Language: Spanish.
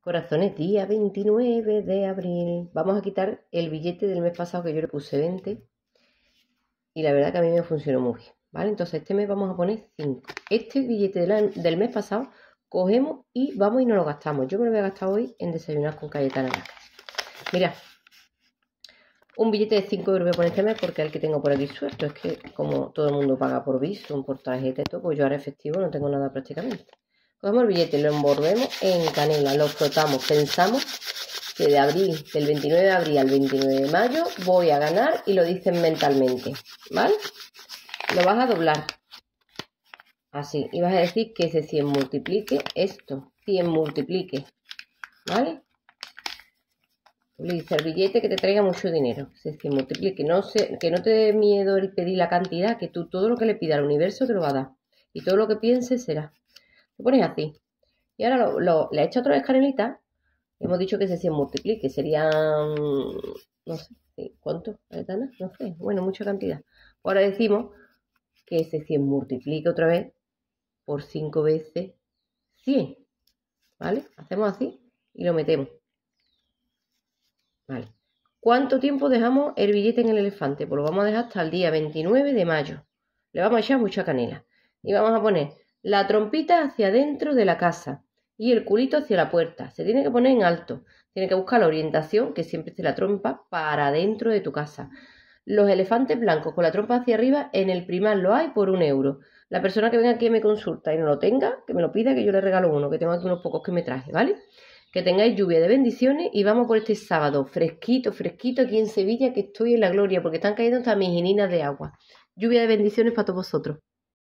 Corazones, día 29 de abril. Vamos a quitar el billete del mes pasado que yo le puse 20. Y la verdad que a mí me funcionó muy bien, ¿vale? Entonces este mes vamos a poner 5. Este billete del mes pasado cogemos y vamos y nos lo gastamos. Yo me lo voy a gastar hoy en desayunar con Cayetana en la casa. Mira, un billete de 5 euros voy a poner este mes porque es el que tengo por aquí suelto. Es que como todo el mundo paga por Bizum, por tarjeta y todo, pues yo ahora efectivo no tengo nada prácticamente. Cogemos el billete, lo envolvemos en canela, lo frotamos, pensamos que del 29 de abril al 29 de mayo voy a ganar y lo dicen mentalmente, ¿vale? Lo vas a doblar así y vas a decir que ese 100 multiplique esto, 100 multiplique, ¿vale? Tú le dices al billete que te traiga mucho dinero, ese 100 multiplique, que no te dé miedo el pedir la cantidad, que tú todo lo que le pidas al universo te lo va a dar y todo lo que pienses será. Lo pones así y ahora le echas otra vez canelita. Hemos dicho que ese 100 multiplique, serían, no sé, ¿cuánto, Aretana? No sé, bueno, mucha cantidad. Ahora decimos que ese 100 multiplique otra vez por 5 veces 100, ¿vale? Hacemos así y lo metemos. ¿Vale? ¿Cuánto tiempo dejamos el billete en el elefante? Pues lo vamos a dejar hasta el día 29 de mayo. Le vamos a echar mucha canela. Y vamos a poner la trompita hacia adentro de la casa y el culito hacia la puerta. Se tiene que poner en alto. Tiene que buscar la orientación, que siempre esté la trompa, para adentro de tu casa. Los elefantes blancos con la trompa hacia arriba, en el Primark lo hay por 1 euro. La persona que venga aquí y me consulta y no lo tenga, que me lo pida, que yo le regalo uno, que tengo aquí unos pocos que me traje, ¿vale? Que tengáis lluvia de bendiciones y vamos por este sábado fresquito, fresquito aquí en Sevilla, que estoy en la gloria, porque están cayendo hasta mis hininas de agua. Lluvia de bendiciones para todos vosotros.